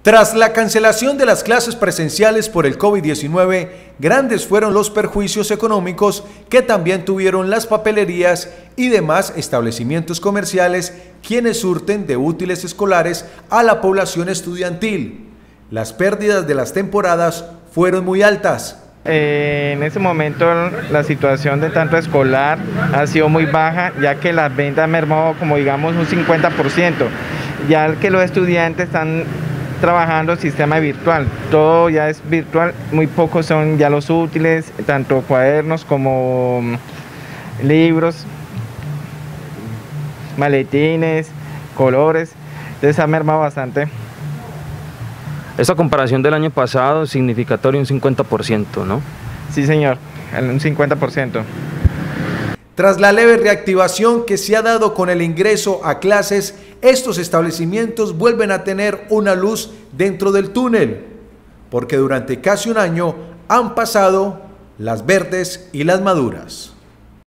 Tras la cancelación de las clases presenciales por el COVID-19, grandes fueron los perjuicios económicos que también tuvieron las papelerías y demás establecimientos comerciales, quienes surten de útiles escolares a la población estudiantil. Las pérdidas de las temporadas fueron muy altas. En este momento la situación de tanto escolar ha sido muy baja, ya que las ventas han mermado como digamos un 50%, ya que los estudiantes están trabajando sistema virtual, todo ya es virtual, muy pocos son ya los útiles, tanto cuadernos como libros, maletines, colores, entonces ha mermado bastante. Esa comparación del año pasado, significatorio un 50%, ¿no? Sí, señor, un 50%. Tras la leve reactivación que se ha dado con el ingreso a clases, estos establecimientos vuelven a tener una luz dentro del túnel, porque durante casi un año han pasado las verdes y las maduras.